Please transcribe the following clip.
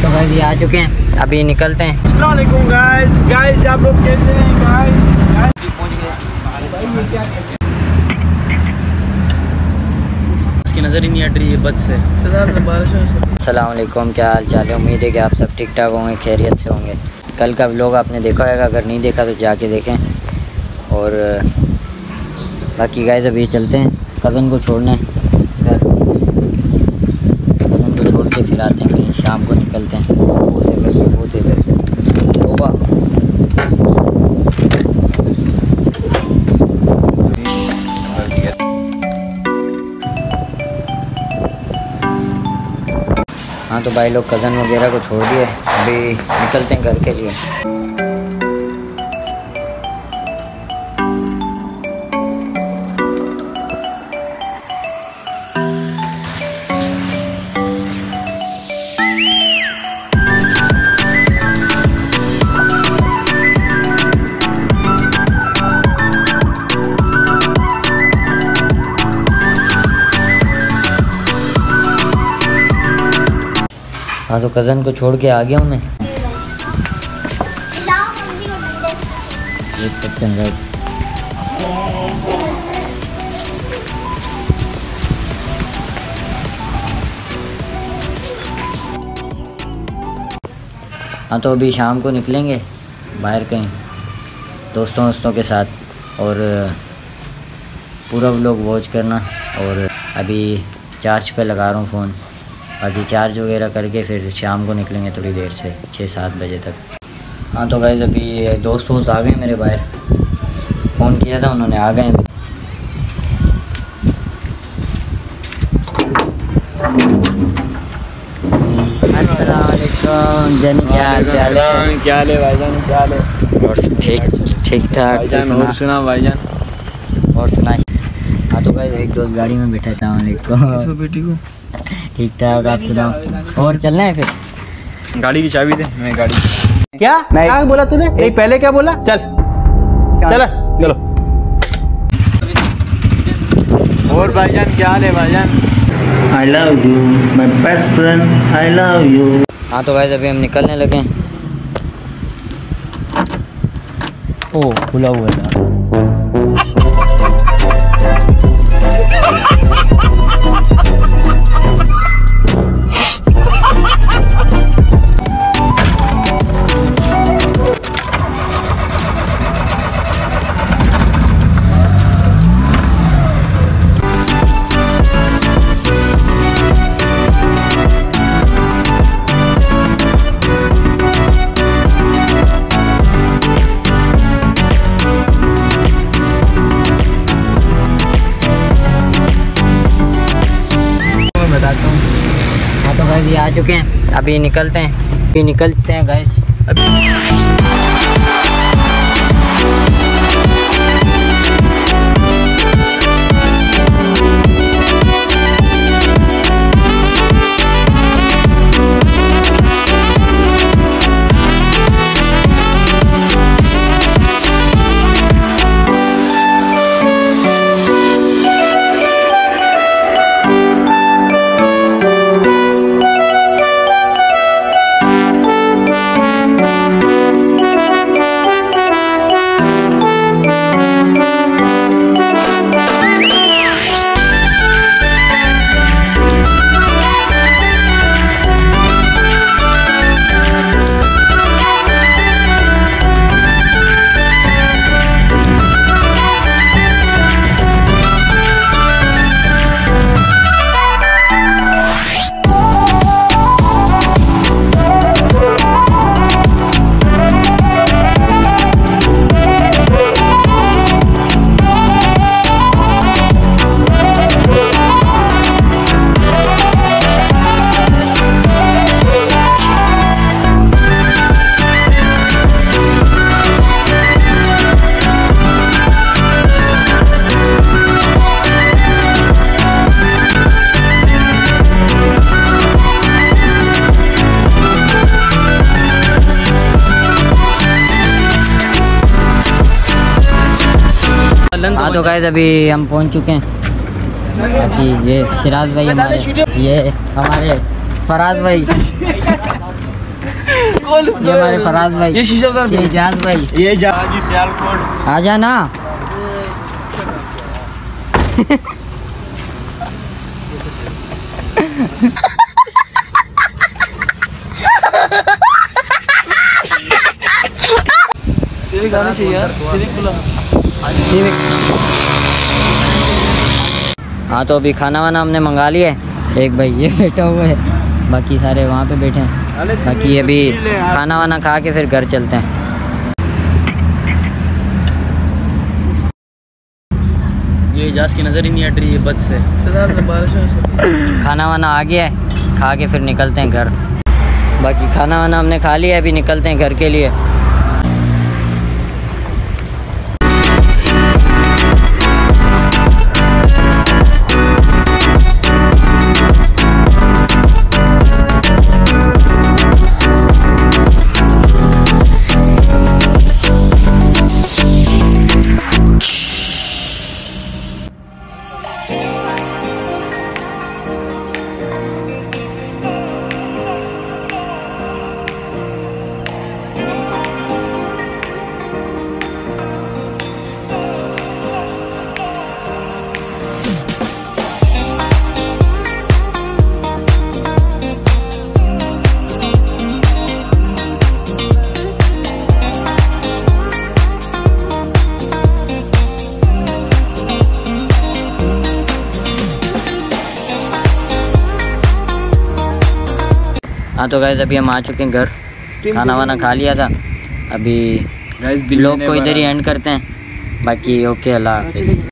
तो गाइस ये आ चुके हैं, अभी निकलते हैं। अस्सलाम वालेकुम गाइस आप लोग कैसे हैं गाइस? इसकी नज़र ही नहीं हट रही है बद से। अस्सलाम वालेकुम, क्या हाल चाल है? उम्मीद है कि आप सब ठीक ठाक होंगे, खैरियत से होंगे। कल का व्लॉग आपने देखा होगा, अगर नहीं देखा तो जाके देखें। और बाकी गाइस अभी चलते हैं, कज़न को छोड़ना है घर, कज़न को छोड़ के फिर आते हैं, कहीं शाम को निकलते हैं। वो देकर हाँ तो भाई लोग कज़न वगैरह को छोड़ दिए, अभी निकलते हैं घर के लिए। हाँ तो कज़न को छोड़ के आ गया हूँ मैं, देख सकते हैं गाइस। हाँ तो अभी शाम को निकलेंगे बाहर कहीं दोस्तों के साथ, और पूरा व्लॉग वॉच करना। और अभी चार्ज पे लगा रहा हूँ फ़ोन, बाकी चार्ज वगैरह करके फिर शाम को निकलेंगे थोड़ी देर से 6-7 बजे तक। हाँ तो गाइस अभी दोस्त आ गए मेरे बाहर, फ़ोन किया था उन्होंने, आ गए अभी। अस्सलाम वालेकुम जनी, क्या हाल चाल है? क्या हाल है भाईजान? क्या हाल है? और ठीक ठाक भाईजान। और सुना भाईजान? और सुना। हाँ तो गाइस एक दोस्त गाड़ी में बैठा था, वालेकुम बेटी को ठीक ठाक, आप सुनाओ। और चलना है फिर? गाड़ी की चाबी दे, मैं गाड़ी। क्या बोला तूने? नहीं पहले क्या बोला? चल चलो। और भाईजान क्या हाल है भाईजान? I love you, my best friend, I love you। हाँ तो गाइस अभी हम निकलने लगे हैं। ओ खुला हुआ था। हाँ तो गाइस ये आ चुके हैं, अभी निकलते हैं गाइस। हाँ तो गाइस अभी हम पहुंच चुके हैं। बाकी ये शिराज भाई हमारे, ये हमारे फराज भाई ये हमारे फराज भाई, ये शीशा ये इजाज भाई, ये जी सियालकोट। आ जाना। सिविक आनी चाहिए यार, सिविक खुला। हाँ तो अभी खाना वाना हमने मंगा लिया है। एक भाई ये बैठा हुआ है, बाकी सारे वहाँ पे बैठे हैं। बाकी अभी खाना वाना खा के फिर घर चलते हैं। ये इजाज की नज़र ही नहीं हट रही है बद से। खाना वाना आ गया है, खा के फिर निकलते हैं घर। बाकी खाना वाना हमने खा लिया है, अभी निकलते हैं घर के लिए। हाँ तो गाइस अभी हम आ चुके हैं घर, खाना वाना खा लिया था। अभी गाइस ब्लॉग को इधर ही एंड करते हैं। बाकी ओके, अल्लाह हाफिज़।